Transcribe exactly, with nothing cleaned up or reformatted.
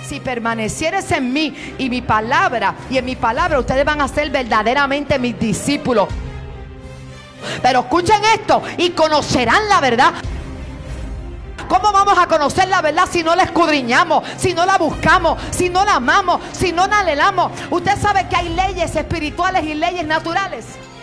si permanecieres en mí y mi palabra, y en mi palabra ustedes van a ser verdaderamente mis discípulos. Pero escuchen esto, y conocerán la verdad. ¿Cómo vamos a conocer la verdad si no la escudriñamos, si no la buscamos, si no la amamos, si no la anhelamos? Usted sabe que hay leyes espirituales y leyes naturales.